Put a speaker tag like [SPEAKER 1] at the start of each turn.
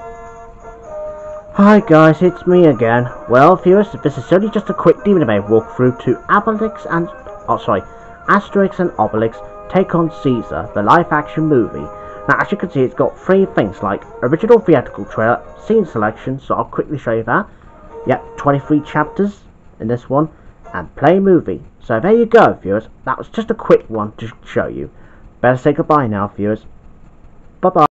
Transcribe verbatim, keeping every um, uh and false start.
[SPEAKER 1] Hi guys, it's me again. Well viewers, this is only just a quick D V D walkthrough to Obelix and... oh sorry, Asterix and Obelix Take on Caesar, the live action movie. Now as you can see, it's got three things like original theatrical trailer, scene selection, so I'll quickly show you that. Yep, twenty-three chapters in this one, and play movie. So there you go viewers, that was just a quick one to show you. Better say goodbye now viewers. Bye bye.